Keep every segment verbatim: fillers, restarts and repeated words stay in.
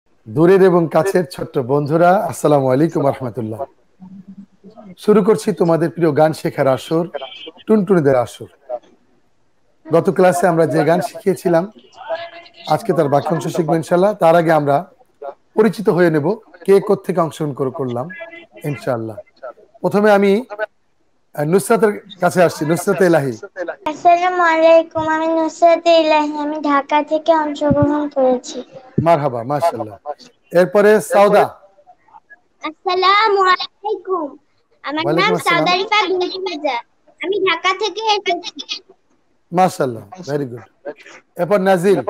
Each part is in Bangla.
দূরের এবং কাছের ছোট্ট বন্ধুরা, আসসালামু আলাইকুম রহমতুল্লাহ। শুরু করছি তোমাদের প্রিয় গান শেখার আসর, টুনটুনিদের আসর। গত ক্লাসে আমরা যে গান শিখিয়েছিলাম, আজকে তার বাক্যাংশ শিখবো ইনশাল্লাহ। তার আগে আমরা পরিচিত হয়ে নেব কে কোত্থেকে অংশগ্রহণ করলাম ইনশাল্লাহ। প্রথমে আমি নুসরাতের কাছে আসছি। নুসরাত এলাহি। আসসালামু আলাইকুম, আমি নুসরাত ইলাহি, আমি ঢাকা থেকে অংশগ্রহণ করেছি। মারহাবা, মাশাআল্লাহ। এরপরে সাউদা। আসসালামু আলাইকুম, আমার নাম ওয়ালাইকুম আসসালাম। সাউদা রিফা দুলতুমিজা, আমি ঢাকা থেকে এসেছি। মাশাআল্লাহ, ভেরি গুড। এরপর নাজিল।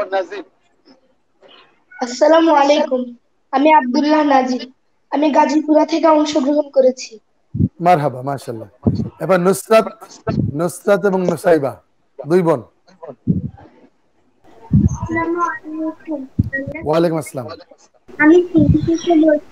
আসসালামু আলাইকুম, আমি আব্দুল্লাহ নাজির, আমি গাজীপুরা থেকে অংশগ্রহণ করেছি। মারহাবা, মাশাআল্লাহ। এবার নুসরাত, নুসরাত এবং নুসাইবা, দুই বোন। আসসালামু আলাইকুম, ওয়ালাইকুম আসসালাম। আমি সিলেট থেকে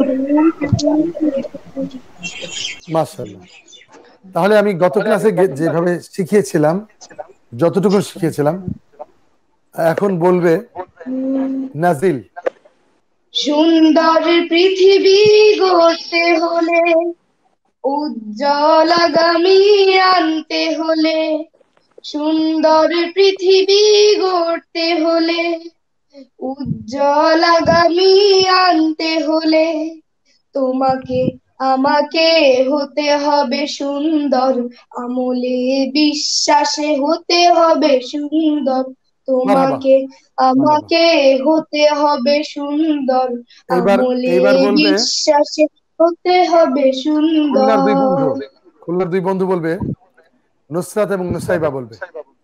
বলছি। মাশাআল্লাহ। তাহলে আমি গত ক্লাসে যেভাবে শিখিয়েছিলাম, যতটুকু শিখিয়েছিলাম, এখন বলবে নাজিল। সুন্দর পৃথিবী গড়তে হলে, উজ্জ্বল আগামী আনতে হলে, সুন্দর পৃথিবী গড়তে হলে, উজ্জ্বল আগামী আনতে হলে, তোমাকে আমাকে হতে হবে সুন্দর, আমলে বিশ্বাসে হতে হবে সুন্দর, তোমাকে আমাকে হতে হবে সুন্দর, আমলে বিশ্বাসে হতে হবে সুন্দর। খুলনার দুই বন্ধু, খুলনার দুই বন্ধু বলবে, নুসরাত এবং নুসাইবা বলবে।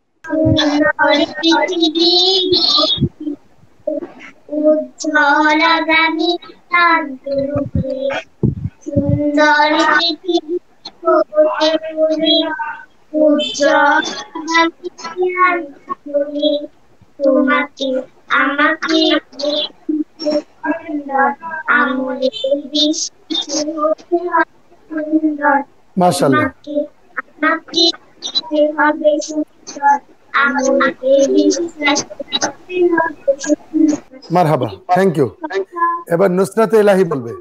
উজ্জ্বল আগামী আনতে হলে, সুন্দর পৃথিবী গড়তে হলে, উজ্জ্বল আগামী আনতে হলে, তোমাকে আমাকে সুন্দর, আমলে বিশ্বাসে হতে হবে সুন্দর, তোমাকে আমাকে হতে হবে সুন্দর, আমলে বিশ্বাসে হতে হবে সুন্দর। মারহাবা, থ্যাংক ইউ। এবার নুসরাত এলাহি বলবে।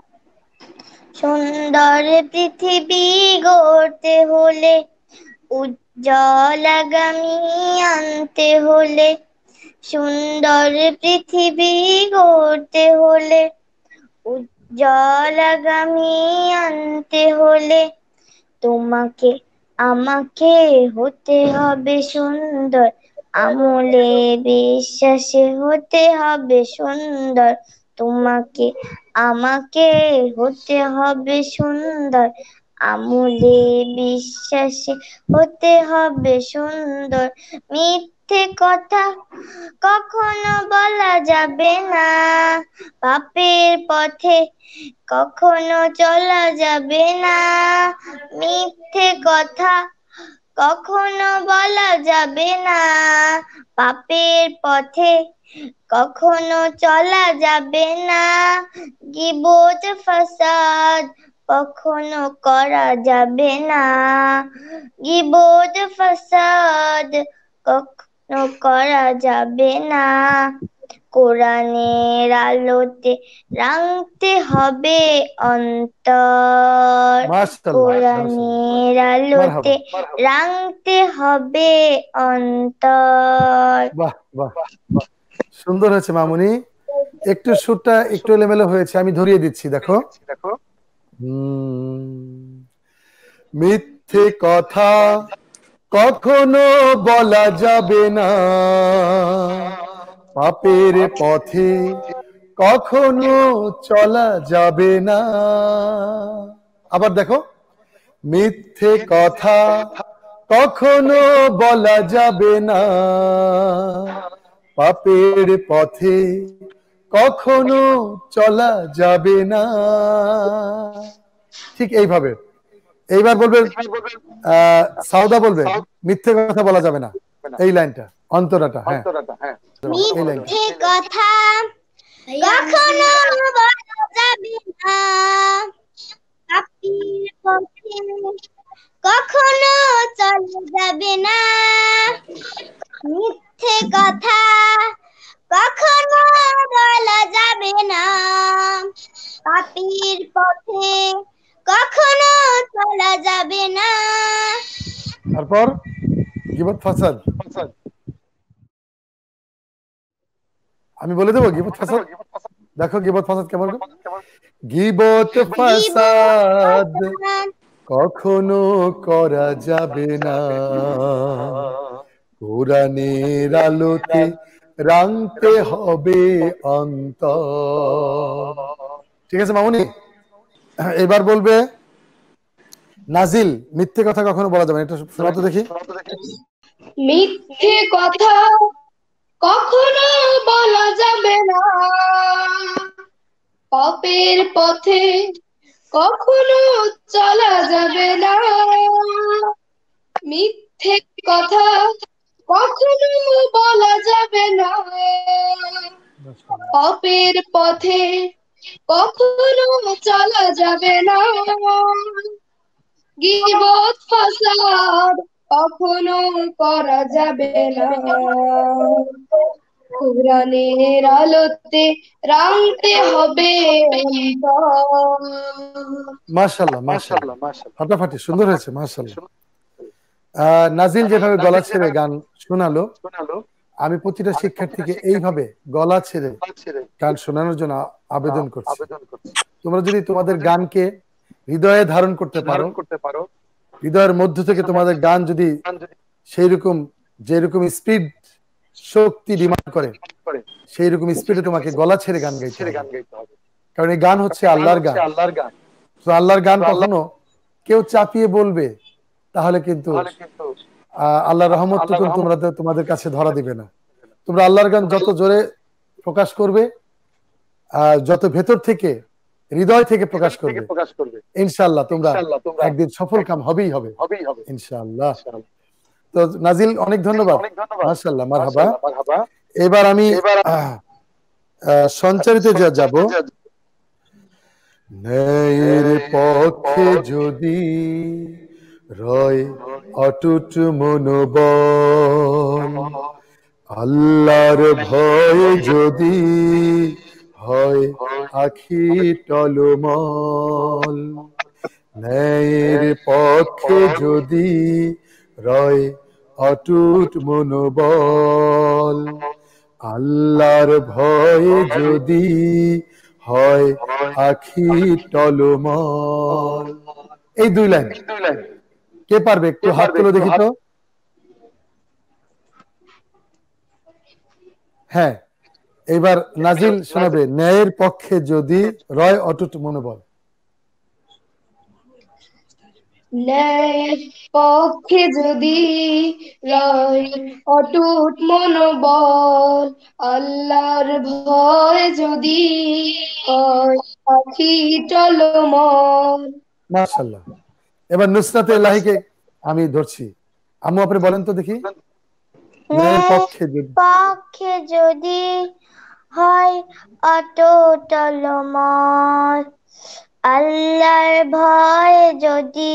সুন্দর পৃথিবী গড়তে হলে, উজ্জ্বল আগামী আনতে হলে, সুন্দর পৃথিবী গড়তে হলে, উজ্জ্বল আগামী আনতে হলে, তোমাকে আমাকে হতে হবে সুন্দর, আমলে বিশ্বাসে হতে হবে সুন্দর, তোমাকে আমাকে হতে হবে সুন্দর, আমলে বিশ্বাসে হতে হবে সুন্দর। মিথ্যে কথা কখনো বলা যাবে না, পাপের পথে কখনো চলা যাবে না, মিথ্যে কথা কখনো বলা যাবে না, পাপের পথে কখনো চলা যাবে না, গীবত ফাসাদ কখনো করা যাবে না, গীবত ফাসাদ কখনো করা যাবে না, কোরআনের আলোতে রাঙতে হবে অন্তর, কোরআনের আলোতে রাঙতে হবে অন্তর। বাহ বাহ, সুন্দর হয়েছে মামুনি। একটু সুরটা একটু এলোমেলো হয়েছে, আমি ধরিয়ে দিচ্ছি। দেখো, মিথ্যে কথা কখনো বলা যাবে না, পাপের পথে কখনো চলা যাবে না। আবার দেখো, মিথ্যে কথা কখনো বলা যাবে না, পাপের পথে কখনো চলা যাবে না। ঠিক এইভাবে। এইবার বলবে সাউদা বলবে, মিথ্যে কথা বলা যাবে না, এই লাইনটা, অন্তরাটা। হ্যাঁ, মিথ্যে কথা কখনো বলা যাবে না, পাপের পথে কখনো চলা যাবে না, মিথ্যে কথা কখনো বলা যাবে না, পথে কখনো চলা যাবে না। তারপর গীবত ফাসাদ, আমি বলে দেবো গীবত ফাসাদ। দেখো গীবত ফাসাদ কেমন। গীবত ফাসাদ কখনো করা যাবে না, কোরআনের আলোতে রাঙতে হবে অন্তর। ঠিক আছে মামুনি, এবার বলবে নাজিল মিথ্যে কথা কখনো বলা যাবে না, এটা শোনা তো দেখি। মিথ্যে কথা কখনো বলা যাবে না, পাপের পথে কখনো চলা যাবে না। মিথ্যে কথা কখনো বলা যাবে না, পাপের পথে কখনো চলা যাবে না। গীবত ফাসাদ কখনো করা যাবে না, কোরআনের আলোতে রাঙতে হবে অন্তর। মাশাআল্লাহ মাশাআল্লাহ ফাটাফাটি সুন্দর হয়েছে মাশাআল্লাহ। নাজিল যেভাবে গলা ছেড়ে গান শোনালো, আমি প্রতিটা শিক্ষার্থীকে এইভাবে গলা ছেড়ে গান শোনানোর জন্য আবেদন করছি। তোমরা যদি তোমাদের গানকে হৃদয়ে ধারণ করতে পারো, হৃদয়ের মধ্য থেকে তোমাদের গান যদি সেই রকম যেরকম স্পিড শক্তি ডিমান্ড করে, সেই রকম স্পিডে তোমাকে গলা ছেড়ে গান গাইতে হবে। কারণ এই গান হচ্ছে আল্লাহর গান। তো আল্লাহর গান কখনো কেউ চাপিয়ে বলবে তাহলে কিন্তু আল্লাহর রহমতটুকু তোমরা তোমাদের কাছে ধরা দিবে না। তোমরা আল্লাহর গান যত জোরে প্রকাশ করবে, যত ভেতর থেকে হৃদয় থেকে প্রকাশ করবে, ইনশাআল্লাহ তোমরা একদিন সফল কাম হবেই হবে ইনশাআল্লাহ। তো নাজিল অনেক ধন্যবাদ, মাশাআল্লাহ মারহাবা। এবার আমি সঞ্চারিতে যাব। ন্যায়ের পক্ষে যদি রয় অটুট মনোবল, আল্লাহর ভয়ে যদি হয় আখি টলমল, ন্যায়ের পক্ষে যদি রয় অটুট মনোবল, আল্লাহর ভয়ে যদি হয় আখি টলমল। এই দুই লাইন কে পারবে একটু হাত তুলে দেখি তো। হ্যাঁ, এবার নাজিল শোনাবে ন্যায়ের পক্ষে যদি রয় অটুট মনোবল। ন্যায়ের পক্ষে যদি রয় অটুট মনোবল, আল্লাহর ভয় যদি হয় আখি টলমল। মাশাআল্লাহ। এবার নুসরাতে ইলাহিকে আমি ধরছি। আম্মু আপনি বলেন তো দেখি। ন্যায়ের পক্ষে যদি পক্ষে যদি হয় অটুট টলমল, আল্লাহর ভয় যদি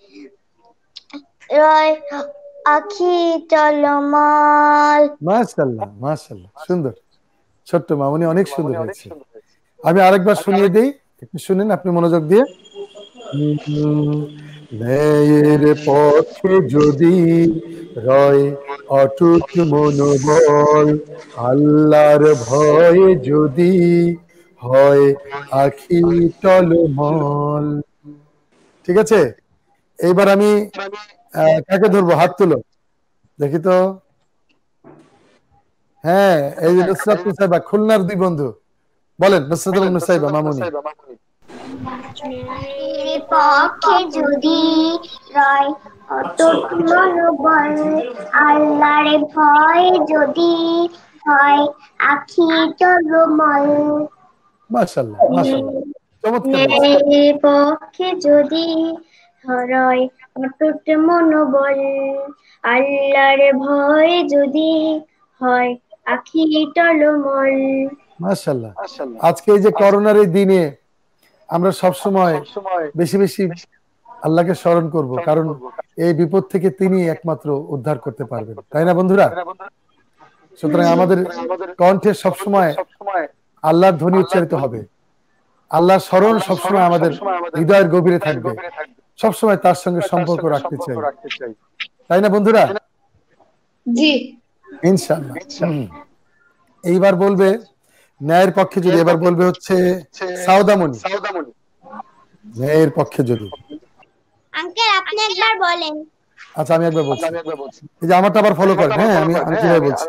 রয় আখি টলমল। মাশাআল্লাহ মাশাআল্লাহ সুন্দর। ছোট্ট মামুনি অনেক সুন্দর হয়েছে। আমি আরেকবার শুনিয়ে দেই, একটু শুনেন আপনি মনোযোগ দিয়ে। ন্যায়ের পক্ষে যদি রয় অটুট মনোবল, আল্লাহর ভয়ে যদি হয় আখি টলমল। ঠিক আছে, এইবার আমি কাকে ধরবো? হাত তুলো দেখি তো। হ্যাঁ, এই যে নুসরাত নুসাইবা, খুলনার দুই বন্ধু। বলেন নুসরাত এবং নুসাইবা মামুনি। পক্ষে যদি রয় অটুট মনোবল, আল্লাহর ভয় যদি হয় আখি টলমল। মাশাআল্লাহ মাশাআল্লাহ চমৎকার। পক্ষে যদি রয় অটুট মনোবল, আল্লাহর ভয় যদি হয় আখি টলমল। মাশাআল্লাহ। আজকে এই যে করোনার এই দিনে আমরা সব সময় বেশি বেশি আল্লাহকে স্মরণ করব, কারণ এই বিপদ থেকে তিনি একমাত্র উদ্ধার করতে পারবেন, তাই না বন্ধুরা? সুতরাং আমাদের কণ্ঠে সবসময় আল্লাহর ধ্বনি উচ্চারিত হবে। আল্লাহ স্মরণ সবসময় আমাদের হৃদয়ের গভীরে থাকবে, সবসময় তার সঙ্গে সম্পর্ক রাখতে চাই, তাই না বন্ধুরা? জি। ইনশাআল্লাহ। এইবার বলবে ন্যায়ের পক্ষে যদি, এবার বলবে হচ্ছে সাউদামণি, ন্যায়ের পক্ষে যদি। আঙ্কেল আপনি একবার বলেন। আচ্ছা আমি একবার বলছি, এই যে আমারটা আবার ফলো করেন। হ্যাঁ আমি আমি কিভাবে বলছি।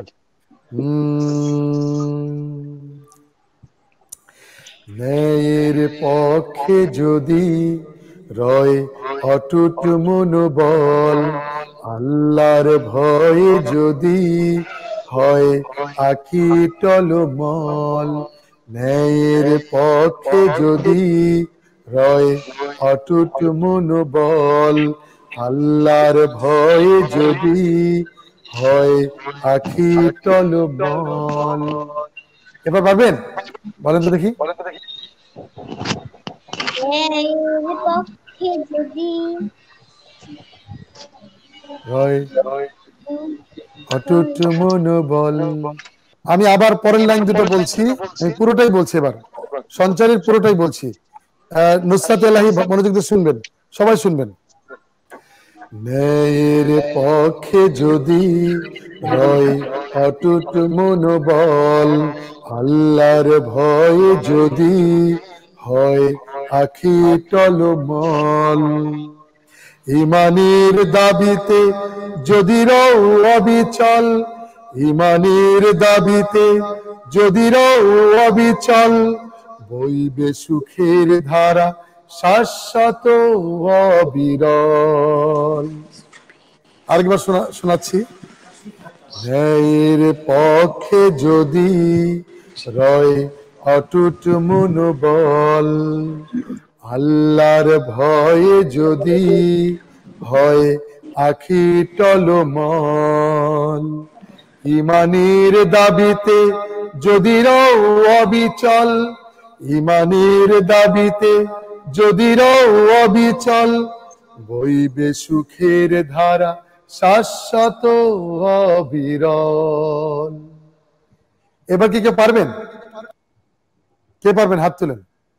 ন্যায়ের পক্ষে যদি রয় অটুট মনোবল, আল্লাহর ভয়ে যদি হয় আঁখি টলমল, ন্যায়ের পক্ষে যদি রয় অটুট মনোবল, আল্লাহর ভয়ে যদি হয় আঁখি টলমল। এবার পারবেন? বলেন তো দেখি। ন্যায়ের পক্ষে যদি রয় অটুট মনোবল। আমি আবার পরের লাইন দুটো বলছি, আমি পুরোটাই বলছি, এবার সঞ্চারের পুরোটাই বলছি। নুসরাত এলাহি মনোযোগ দিয়ে শুনবেন, সবাই শুনবেন। ন্যায়ের পক্ষে যদি রয় অটুট মনোবল, আল্লাহর ভয়ে যদি হয় আঁখি টলমল, ইমানের দাবিতে যদি রও অবিচল, ইমানের দাবিতে যদি রও অবিচল, বইবে সুখের ধারা শাশ্বত অবিরল। আরেকবার শোনা শোনাচ্ছি। ন্যায়ের পক্ষে যদি রয় অটুট মনোবল, আল্লাহর ভয়ে যদি হয় আঁখি টলমল, ইমানের দাবিতে যদি রও অবিচল, ইমানের দাবিতে যদি রও অবিচল, বইবে সুখের ধারা শাশ্বত অবিরল। এবার কি কে পারবেন? কে পারবেন হাত তুলেন।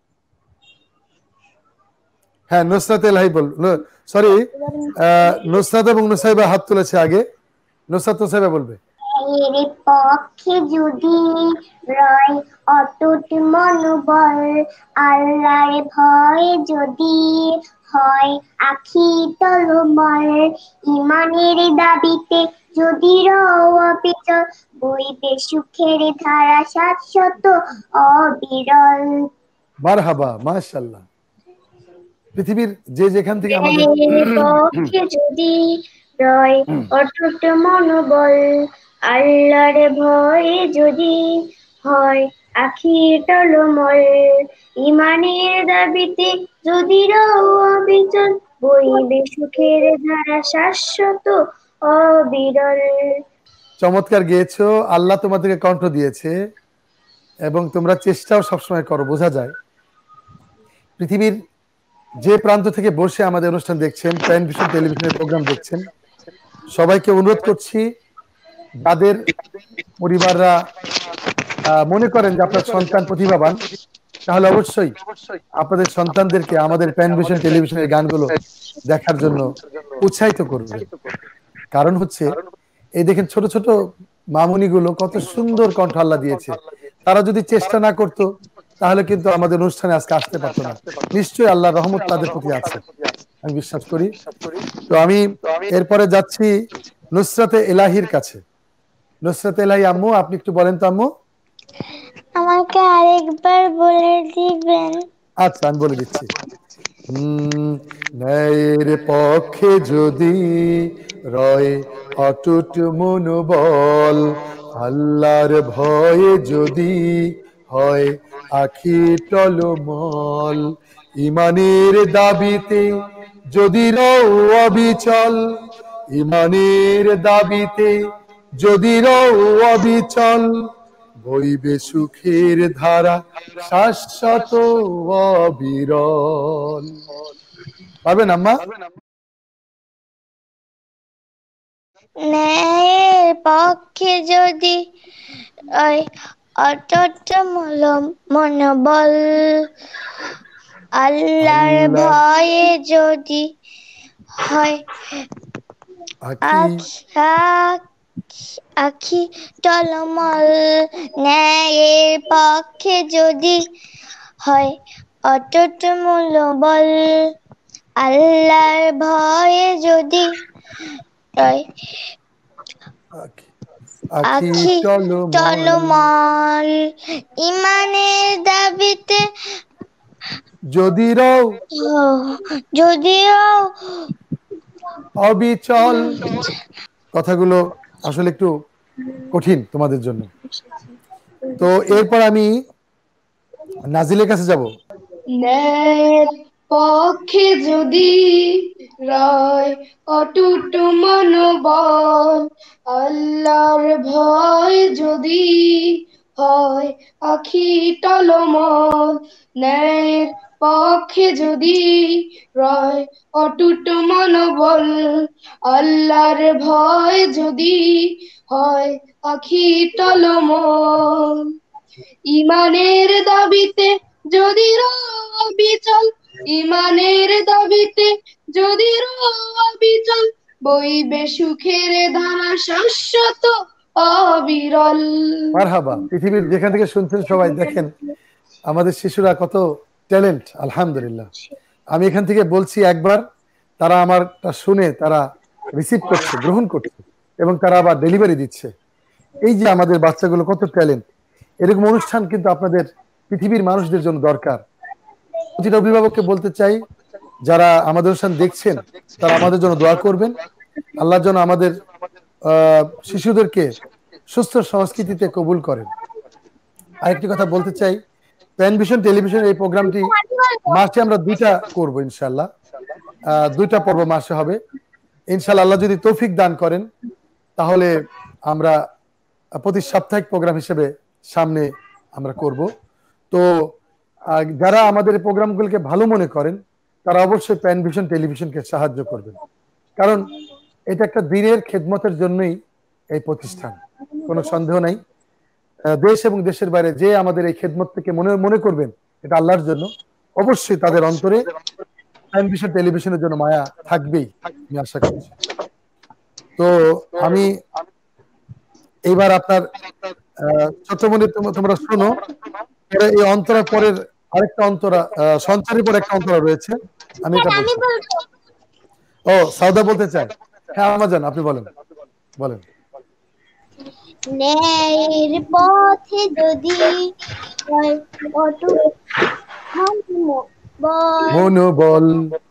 হ্যাঁ নুসরাত এলাহি বল, সরি নুসরাত এবং নুসাইবা হাত তুলেছে আগে। নুসরাত নুসাইবা বলবে। ন্যায়ের পক্ষে যদি রয় অটুট মনোবল, আল্লাহর ভয় যদি হয় আঁখি টলমল, ইমানের দাবিতে যদি রও অবিচল, বইবে সুখের ধারা শাশ্বত অবিরল। মারহাবা, মাশাআল্লাহ। পৃথিবীর যে যেখান থেকে আমাদের ন্যায়ের পক্ষে যদি রয় অটুট মনোবল, আল্লাহর ভয়ে যদি হয় আঁখি টলমল, ইমানের দাবিতে যদি রও অবিচল, বইবে সুখের ধারা শাশ্বত অবিরল। চমৎকার গেয়েছো, আল্লাহ তোমাদেরকে কণ্ঠ দিয়েছে এবং তোমরা চেষ্টাও সবসময় করো, বোঝা যায়। পৃথিবীর যে প্রান্ত থেকে বসে আমাদের অনুষ্ঠান দেখছেন, প্যান ভিশন টেলিভিশনের প্রোগ্রাম দেখছেন, সবাইকে অনুরোধ করছি, যাদের পরিবাররা মনে করেন যে আপনার সন্তান প্রতিভাবান, তাহলে অবশ্যই আপনাদের সন্তানদেরকে আমাদের প্যান ভিশন টেলিভিশনের গানগুলো দেখার জন্য উৎসাহিত করবেন। কারণ হচ্ছে এই দেখেন ছোট ছোট মামুনিগুলো কত সুন্দর কণ্ঠ আল্লাহ দিয়েছে, তারা যদি চেষ্টা না করতো তাহলে কিন্তু আমাদের অনুষ্ঠানে আজকে আসতে পারতো না। নিশ্চয়ই আল্লাহর রহমত তাদের প্রতি আছে, আমি বিশ্বাস করি। তো আমি এরপরে যাচ্ছি নুসরাতে এলাহির কাছে। নুসরাতে এলাহি আম্মু, আপনি একটু বলেন তো আম্মু। আমাকে আরেকবার বলে দিবেন? আচ্ছা আমি বলে দিচ্ছি। হম ন্যায়ের পক্ষে যদি রয় অটুট মনোবল, আল্লাহর ভয়ে যদি হয় আঁখি টলমল, ইমানের দাবিতে যদি রও অবিচল, ইমানের দাবিতে যদি রও অবিচল, বইবে সুখের ধারা শাশ্বত অবিরল। পারবেন আম্মা? ন্যায়ের পক্ষে যদি অটুট মনোবল আল্লাহর ভয়ে যদি হয় আখি আখি টলমল ন্যায়ের পক্ষে যদি হয় অটুট মনোবল আল্লাহর ভয়ে যদি হয় আখি টলমল ইমানের দাবিতে যদিও যদিও অবিচল। কথাগুলো আসলে একটু কঠিন তোমাদের জন্য। তো এরপর আমি নাজিলের কাছে যাব। ন্যায়ের পক্ষে যদি রয় অটুট মনোবল আল্লাহর ভয় যদি হয় আখি টলমল ন্যায়ের পক্ষে যদি রয় অটুট মনোবল আল্লাহর ভয় যদি হয় আখি টলমল ইমানের দাবিতে যদি অবিচল ইমানের দাবিতে যদি অবিচল বইবে সুখের ধারা শাশ্বত অবিরল। মারহাবা। পৃথিবীর যেখান থেকে শুনছেন সবাই দেখেন আমাদের শিশুরা কত ট্যালেন্ট, আলহামদুলিল্লাহ। আমি এখান থেকে বলছি একবার, তারা আমারটা শুনে তারা রিসিভ করছে, গ্রহণ করছে এবং তারা আবার ডেলিভারি দিচ্ছে। এই যে আমাদের বাচ্চাগুলো কত ট্যালেন্ট, এরকম অনুষ্ঠান কিন্তু আপনাদের পৃথিবীর মানুষদের জন্য দরকার। প্রতিটা অভিভাবককে বলতে চাই, যারা আমাদের অনুষ্ঠান দেখছেন তারা আমাদের জন্য দোয়া করবেন, আল্লাহর জন্য আমাদের আহ শিশুদেরকে সুস্থ সংস্কৃতিতে কবুল করেন। আরেকটি কথা বলতে চাই, প্যান ভিশন টেলিভিশন এই প্রোগ্রামটি মাসে আমরা দুইটা করব ইনশাল্লাহ, আহ দুইটা পর্ব মাসে হবে ইনশাল্লাহ। আল্লাহ যদি তৌফিক দান করেন তাহলে আমরা প্রতি সাপ্তাহিক প্রোগ্রাম হিসেবে সামনে আমরা করব। তো যারা আমাদের প্রোগ্রামগুলোকে ভালো মনে করেন তারা অবশ্যই প্যান ভিশন টেলিভিশনকে সাহায্য করবেন, কারণ এটা একটা দিনের খেদমতের জন্যই এই প্রতিষ্ঠান, কোনো সন্দেহ নাই। দেশ এবং দেশের বাইরে যে আমাদের এই খেদমত থেকে মনে মনে করবেন এটা আল্লাহর জন্য, অবশ্যই তাদের অন্তরে প্যান ভিশন টেলিভিশনের জন্য মায়া থাকবেই, আমি আশা করছি। তো আমি এইবার আপনার ছোট্টমণি তোমরা শোনো, এই অন্তরা পরের আরেকটা অন্তরা, সঞ্চারের পর একটা অন্তরা রয়েছে, আমি এটা বলছি। ও সাউদা বলতে চাই? হ্যাঁ আমার জান, আপনি বলেন বলেন। ন্যায়ের পথে যদি মনোবল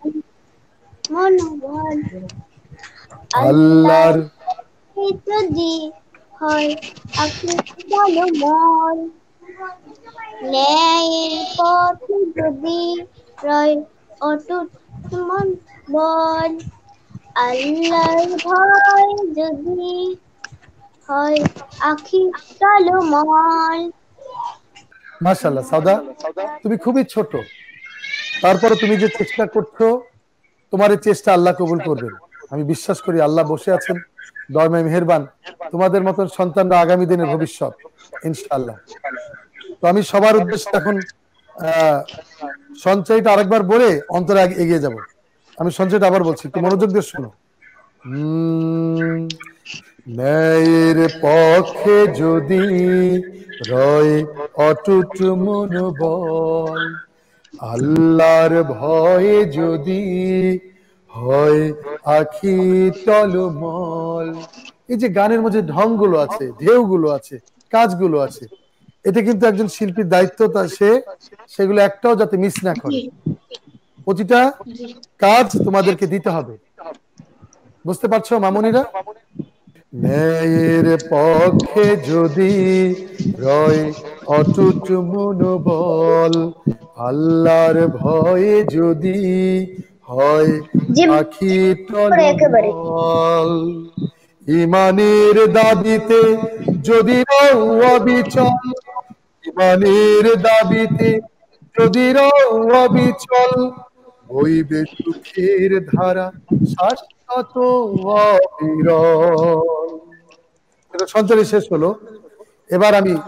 মনোবল আল্লাহর যদি হয় আখি টলমল ন্যায়ের পথে যদি রয় অটুট মনোবল আল্লাহর ভয় যদি হয় আখি টলমল। মাশাআল্লাহ সাউদা, তুমি খুবই ছোট, তারপরে তুমি যে চেষ্টা করছো তোমার এই চেষ্টা আল্লাহ কবুল করবেন। আমি বিশ্বাস করি আল্লাহ বসে আছেন, দয়াময় মেহেরবান, তোমাদের মতন সন্তানরা আগামী দিনের ভবিষ্যৎ ইনশাআল্লাহ। তো আমি সবার উদ্দেশ্যে এখন আহ সঞ্চয়টা আরেকবার বলে অন্তরে এগিয়ে যাব। আমি সঞ্চয়টা আবার বলছি, একটু মনোযোগ দিয়ে শোনো। হম ন্যায়ের পক্ষে যদি রয় অটুট মনোবল আল্লাহর ভয়ে যদি হয় আখি টলমল। এই যে গানের মধ্যে ঢংগুলো আছে, ঢেউগুলো আছে, কাজগুলো আছে, এটা কিন্তু একজন শিল্পীর দায়িত্ব, তা সে সেগুলো একটাও যাতে মিস না করে। প্রতিটা কাজ তোমাদেরকে দিতে হবে, বুঝতে পারছো মামুনিরা? ন্যায়ের পক্ষে যদি রয় অটুট মনোবল আল্লাহর ভয়ে যদি হয় আখি টলমল ইমানের দাবিতে যদি অবিচল ইমানের দাবিতে যদি অবিচল বইবে সুখের ধারা শাশ্বত অবিরল। এটা সঞ্চারী শেষ হলো। এবার আমি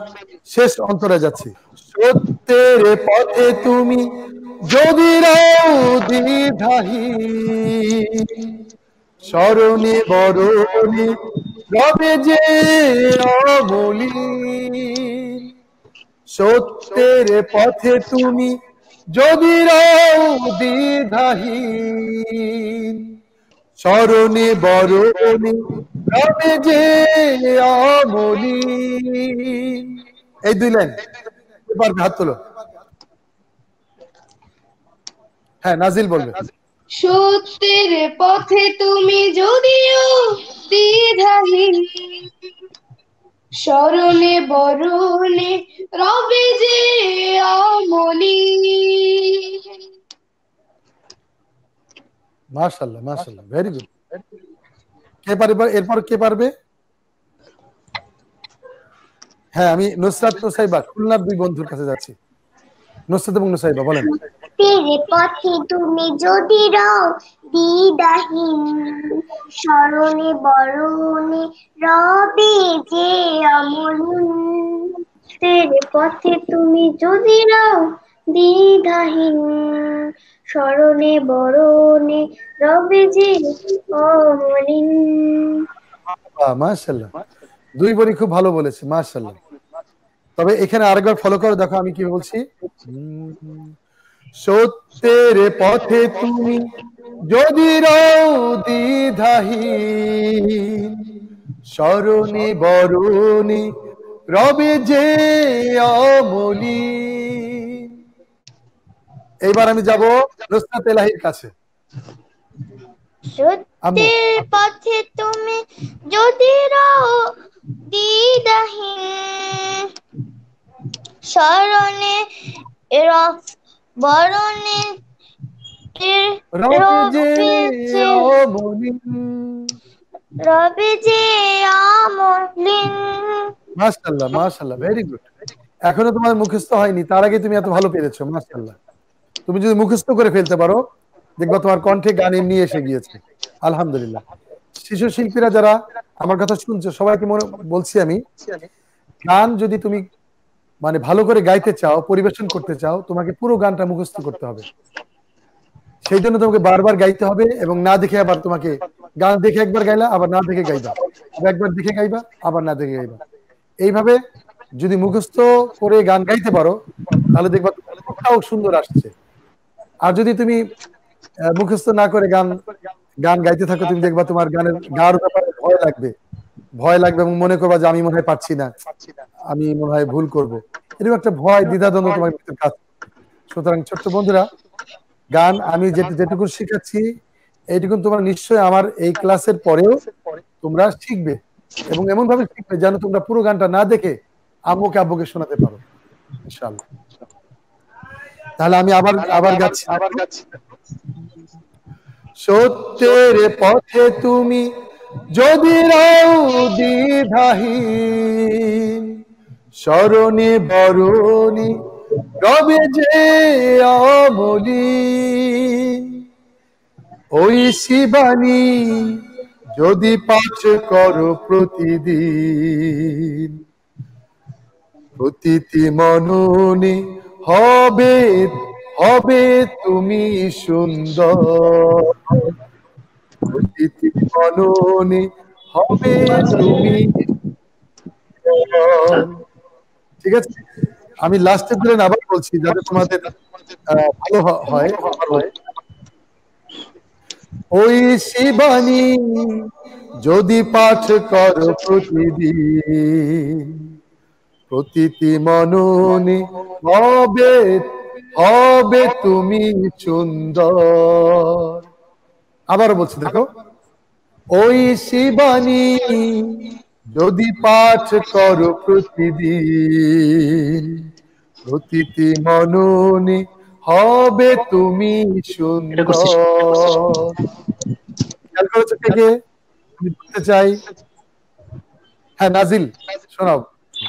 শেষ অন্তরে যাচ্ছি। সত্যের পথে তুমি যদি রও দ্বিধাহীন, স্মরণে বরণে রবে যে অমলিন। সত্যের পথে তুমি যদি রও দ্বিধাহীন, স্মরণে বরণে রবে যে অমলিন। এই দুই লাইন এবার হাত তোলো। হ্যাঁ, নাজিল বলবে। সত্যের পথে তুমি যদিও দ্বিধাহীন, স্মরণে বরণে রবে যে অমলিন। মাশাআল্লাহ, মাশাআল্লাহ, ভেরি গুড। কে পারবে এরপর? কে পারবে? হ্যাঁ, আমি নুসরাত, নুসাইবা, খুলনার দুই বন্ধুর কাছে যাচ্ছি। নুসরাত এবং নুসাইবা বলেন। তেরে পথে তুমি যদি রও দ্বিধাহীন, স্মরণে বরণে রবে যে অমলিন। তেরে পথে তুমি যদি রও দ্বিধাহীন, স্মরণে বরণে রবে যে অমলিন। মাশাআল্লাহ, দুই বোনই খুব ভালো বলেছে, মাশাআল্লাহ। তবে এখানে আরেকবার ফলো করে দেখো আমি কি বলছি। সত্যের পথে তুমি যদি রও দ্বিধাহীন, স্মরণে বরণে রবে যে অমলিন। এইবার আমি যাব নুসরাত এলাহির কাছে। সত্যের পথে তুমি যদি রও দ্বিধাহীন, স্মরণে বরণে রবে যে অমলিন, রবে যে অমলিন। মাশাআল্লাহ, মাশাআল্লাহ, ভেরি গুড। এখনো তোমার মুখস্থ হয়নি, তার আগে তুমি এত ভালো পেরেছো, মাশাআল্লাহ। তুমি যদি মুখস্থ করে ফেলতে পারো, দেখবা তোমার কণ্ঠে গান এমনি এসে গিয়েছে। আলহামদুলিল্লাহ। শিশু শিল্পীরা যারা আমার কথা শুনছো, সবাইকে মনে বলছি আমি, গান যদি তুমি মানে ভালো করে গাইতে চাও, পরিবেশন করতে চাও, তোমাকে পুরো গানটা মুখস্থ করতে হবে। সেই জন্য তোমাকে বারবার গাইতে হবে, এবং না দেখে আবার তোমাকে গান দেখে একবার গাইলা, আবার না দেখে গাইবা, আবার একবার দেখে গাইবা, আবার না দেখে গাইবা। এইভাবে যদি মুখস্থ করে গান গাইতে পারো, তাহলে দেখবা কোথাও সুন্দর আসছে। আর যদি তুমি মুখস্থ না করে গান গান গাইতে থাকো, তুমি দেখবা তোমার গানের গাওয়ার ব্যাপারে ভয় লাগবে, ভয় লাগবে এবং মনে করবা যে আমি মনে হয় পারছি না, আমি মনে হয় ভুল করব। এরকম একটা ভয়, দ্বিধাদ্বন্দ্ব তোমার ভিতরে কাজ করে। সুতরাং ছোট্ট বন্ধুরা, গান আমি যেটুকু শিখাচ্ছি এইটুকু তোমরা নিশ্চয়ই আমার এই ক্লাসের পরেও তোমরা শিখবে, এবং এমন ভাবে শিখবে যেন তোমরা পুরো গানটা না দেখে আম্মুকে আব্বুকে শোনাতে পারো, ইনশাআল্লাহ। তাহলে আমি আবার আবার গাচ্ছি। সত্যের পথে তুমি যদি রও দ্বিধাহীন, স্মরণে বরণে রবে যে অমলিন। ওই শিবানী যদি পাঠ করো প্রতিদিন, প্রতিটি মননে হবে হবে তুমি সুন্দর, প্রতিটি মননে হবে তুমি। ঠিক আছে, আমি লাস্টের দিন আবার বলছি যাতে তোমাদের ভালো হয়। ওই শিবানী যদি পাঠ করো প্রতিদিন, প্রতিটি মননে হবে হবে তুমি সুন্দর। আবার বলছি দেখো, ওই শিবানী যদি পাঠ করো প্রতিদিন, প্রতিটি মননে হবে তুমি সুন্দর। খেয়াল করেছো কে কে? আমি বলতে চাই, হ্যাঁ নাজিল শোনাও।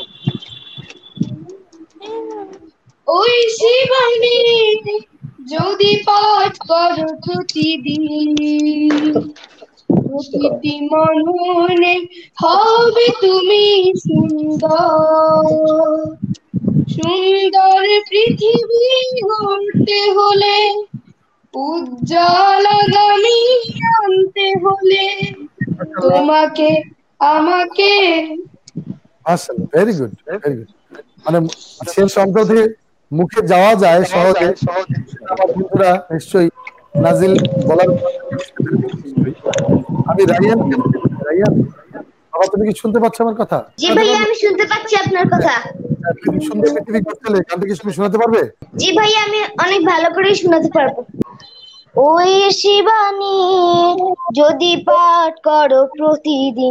ওই শিবানী যদি পাঠ করো প্রতিদিন, প্রতিটি মননে হবে তুমি সুন্দর, সুন্দর পৃথিবী গড়তে হলে, উজ্জ্বল আগামী আনতে হলে, তোমাকে আমাকে। মাশাআল্লাহ, ভেরি গুড, ভেরি গুড। মানে শেষ অংশ থেকে মুখে যাওয়া যায় সহজে, আমার বন্ধুরা নিশ্চয়ই নাজিল বলার আমি রাইয়ান রাইয়ান বাবা, তুমি কি শুনতে পাচ্ছ আমার কথা? জি ভাইয়া, আমি শুনতে পাচ্ছি আপনার কথা। সুন্দর পৃথিবী করতে গানটা কি তুমি শোনাতে পারবে? জি ভাইয়া, আমি অনেক ভালো করে শোনাতে পারবো। ওই শিবানী যদি পাঠ করো প্রতিদিন,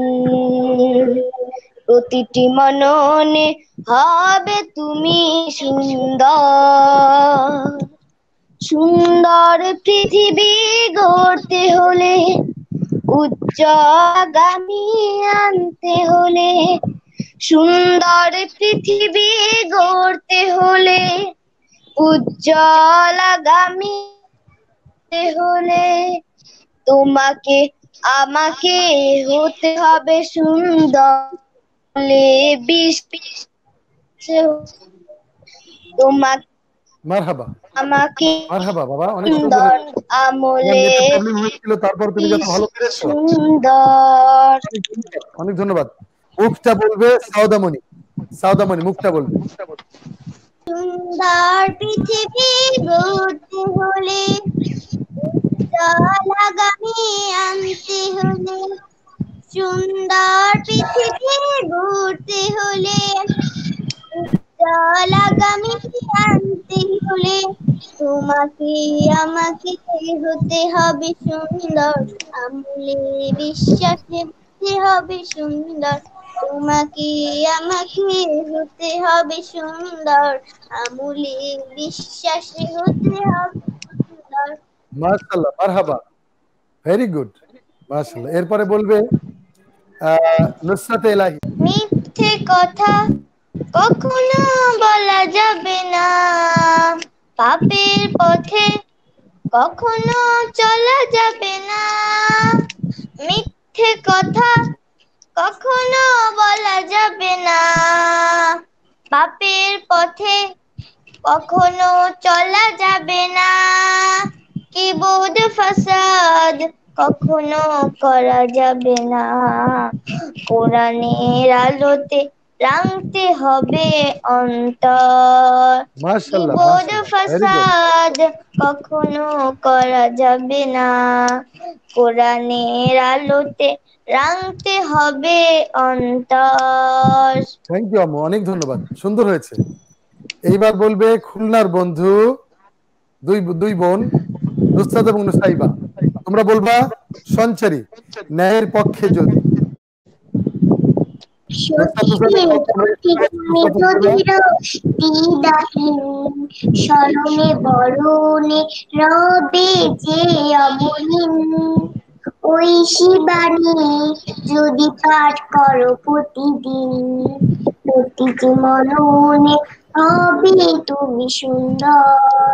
প্রতিটি মননে হবে তুমি সুন্দর, সুন্দর পৃথিবী গড়তে হলে, উজ্জ্বল আগামী আনতে হলে, সুন্দর পৃথিবী গড়তে হলে, উজ্জ্বল আগামী হলে, তোমাকে আমাকে হতে হবে সুন্দর, তোমাকে মারহাবা, আমাকে মারহাবা বাবা, অনেক সুন্দর। সুন্দর আমলে প্রবলেম হয়েছিল, তারপর তুমি যত ভালো করেছো, সুন্দর। অনেক ধন্যবাদ। মুখটা বলবে সাউদামণি, সাউদামণি মুখটা বলবে। সুন্দর পৃথিবী গড়তে হলে, উজ্জ্বল আগামী আনতে হলে, সুন্দর পৃথিবী গড়তে হলে, উজ্জ্বল আগামী আনতে হলে, তোমাকে আমাকে হতে হবে সুন্দর, আমলে বিশ্বাসে হতে হবে সুন্দর, তোমাকে আমাকে হতে হবে সুন্দর, আমলে বিশ্বাসে হতে হবে সুন্দর। মাশাআল্লাহ, মারহাবা, ভেরি গুড, মাশাআল্লাহ। এরপরে বলবে আহ নুসরাতে ইলাহি। মিথ্যে কথা কখনো বলা যাবে না, পাপের পথে কখনো চলা যাবে না, মিথ্যে কথা কখনো বলা যাবে না, পাপের পথে কখনো চলা যাবে না, কিবুদ ফাসাদ কখনো করা যাবে না, কোরআনের আলোতে রাঙতে হবে অন্তর, মাশাআল্লাহ, কিবুদ মাশাআল্লাহ, ভেরি গুড। ফাসাদ কখনো করা যাবে না, কোরআনের আলোতে রাঙতে হবে অন্তর। থ্যাংক ইউ আম্মু, অনেক ধন্যবাদ, সুন্দর হয়েছে। এইবার বলবে খুলনার বন্ধু, দুই দুই বোন নুসরাত এবং নুসাইবা। তোমরা বলবা সঞ্চারী, ন্যায়ের পক্ষে যদি। স্মরণে বরণে রবে যে অমলিন, ওই শিবানী যদি পাঠ করো প্রতিদিন, প্রতিটি মননে হবে তুমি সুন্দর,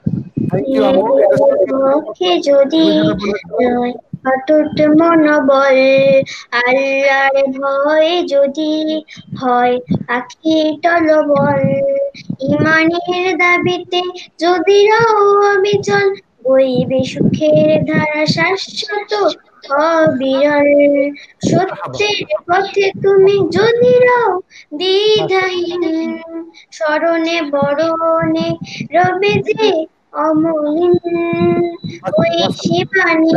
মুখে যদি অটুট মনোবল, আল্লাহর ভয় যদি হয় আখি টলবল, ইমানের দাবিতে যদি রও অবিচল, বইবে সুখের ধারা শাশ্বত অবিরল, সত্যের পথে তুমি যদি রও দ্বিধাহীন, স্মরণে বরণে রবে যে অমলিন, ওই শিবানী।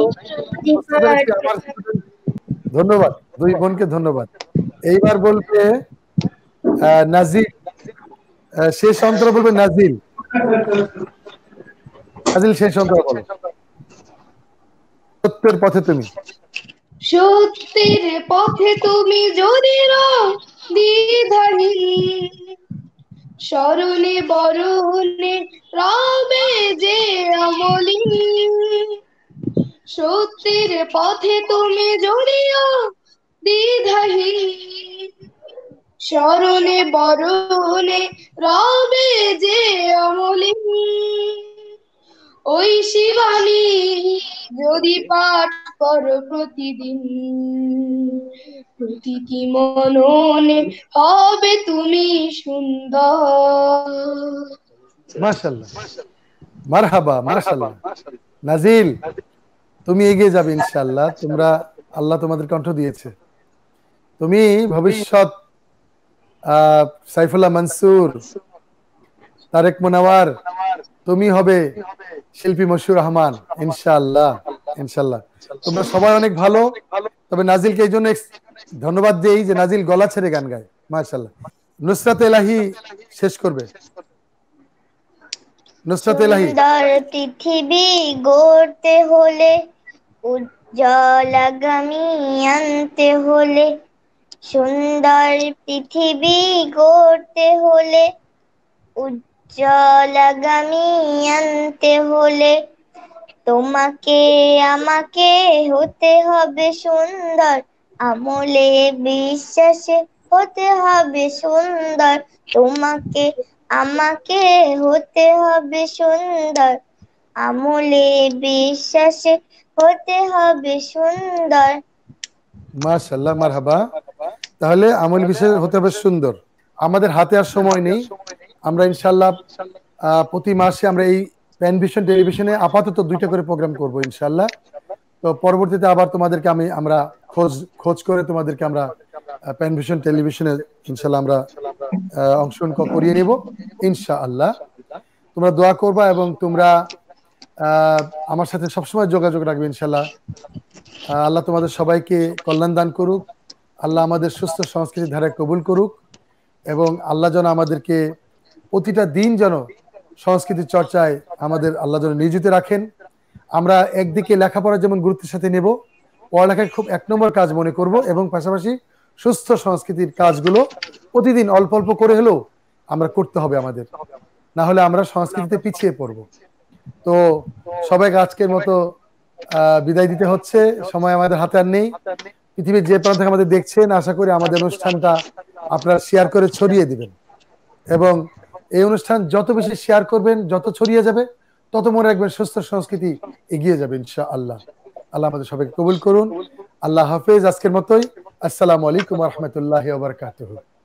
ধন্যবাদ, দুই বোনকে ধন্যবাদ। এইবার বলবে নাজিল, শেষ অন্তর বলবে নাজিল। নাজিল শেষ অন্তর বলো। সত্যের পথে তুমি, সত্যের পথে তুমি যদি রও দ্বিধাহীন, স্মরণে বরণে রবে যে অমলিন, সত্যের পথে তুমি যদি রও দ্বিধাহীন, স্মরণে বরণে রবে যে অমলিন, ওই শিবানী যদি পাঠ করো প্রতিদিন, প্রতিটি মননে হবে তুমি সুন্দর। মাশাআল্লাহ, মারহাবা, মাশাআল্লাহ। নাজিল, তুমি এগিয়ে যাবে ইনশাআল্লাহ। তোমরা, আল্লাহ তোমাদের কণ্ঠ দিয়েছে, তুমি ভবিষ্যৎ আহ সাইফুল্লাহ মনসুর, তারেক মুনাওয়ার, তুমি হবে শিল্পী মশিউর রহমান ইনশাআল্লাহ, ইনশাআল্লাহ। তোমরা সবাই অনেক ভালো। তবে নাজিলকে এই জন্য ধন্যবাদ দিই যে নাজিল গলা ছেড়ে গান গায়, মাশাআল্লাহ। নুসরাত এলাহি শেষ করবে। নুসরাত এলাহি। সুন্দর পৃথিবী গড়তে হলে, উজ্জ্বল আগামী আনতে হলে, সুন্দর পৃথিবী গড়তে হলে, উজ্জ্বল আগামী আনতে হলে, তোমাকে আমাকে হতে হবে সুন্দর, আমলে বিশ্বাসে হতে হবে সুন্দর, তোমাকে আমাকে হতে হবে সুন্দর, আমলে বিশ্বাসে হতে হবে সুন্দর। মাশাআল্লাহ, মারহাবা। তাহলে আমল বিশ্বাসে হতে হবে সুন্দর। আমাদের হাতে আর সময় নেই, আমরা ইনশাআল্লাহ প্রতি মাসে আমরা এই প্যানভিশন টেলিভিশনে আপাতত দুইটা করে প্রোগ্রাম করব ইনশাআল্লাহ। তো পরবর্তীতে আবার তোমাদেরকে আমি আমরা খোঁজ খোঁজ করে তোমাদেরকে আমরা প্যানভিশন টেলিভিশনে ইনশাআল্লাহ আমরা অংশগ্রহণ করিয়ে নেব ইনশাআল্লাহ। তোমরা দোয়া করবা এবং তোমরা আমার সাথে সবসময় যোগাযোগ রাখবে ইনশাআল্লাহ। আল্লাহ তোমাদের সবাইকে কল্যাণ দান করুক, আল্লাহ আমাদের সুস্থ সংস্কৃতির ধারায় কবুল করুক, এবং আল্লাহ যেন আমাদেরকে প্রতিটা দিন যেন সংস্কৃতির চর্চায় আমাদের আল্লাহ যেন নিয়োজিত রাখেন। আমরা একদিকে লেখাপড়া যেমন গুরুত্বের সাথে নেব, পড়ালেখাকে খুব এক নম্বর কাজ মনে করব, এবং পাশাপাশি সুস্থ সংস্কৃতির কাজগুলো প্রতিদিন অল্প অল্প করে হলেও আমরা করতে হবে আমাদের, না হলে আমরা সংস্কৃতিতে পিছিয়ে পড়ব। তো সবাইকে আজকের মতো আহ বিদায় দিতে হচ্ছে, সময় আমাদের হাতে আর নেই। পৃথিবীর যে প্রান্ত থেকে আমাদের দেখছেন, আশা করি আমাদের অনুষ্ঠানটা আপনারা শেয়ার করে ছড়িয়ে দিবেন, এবং এই অনুষ্ঠান যত বেশি শেয়ার করবেন, যত ছড়িয়ে যাবে, তত মনে রাখবেন সুস্থ সংস্কৃতি এগিয়ে যাবে ইনশাআল্লাহ। আল্লাহ আমাদের সবাইকে কবুল করুন। আল্লাহ হাফেজ। আজকের মতোই আসসালামু আলাইকুম ওয়া রাহমাতুল্লাহি ওয়া বারাকাতুহু।